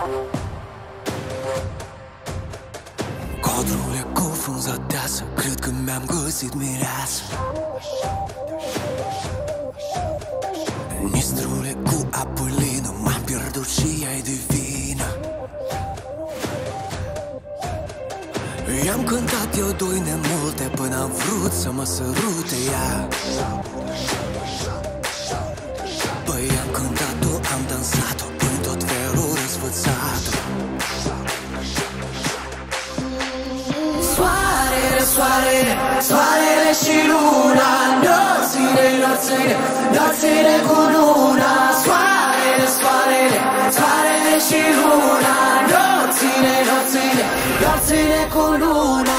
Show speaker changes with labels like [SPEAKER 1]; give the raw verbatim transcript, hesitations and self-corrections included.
[SPEAKER 1] Codrule cu frunza deasă, cred că mi-am găsit mireasă. Nistrule cu apă lină, m-am pierdut și ea-i divină. I-am cântat eu doi nemulte până am vrut să mă sărute ea. Păi am cântat-o, am dansat-o în tot felul răsfățat-o. Soarele, soarele, soarele și luna, nopțile, nopțile, nopțile cu luna. Soarele, soarele, soarele și luna, nopțile, nopțile, nopțile cu luna.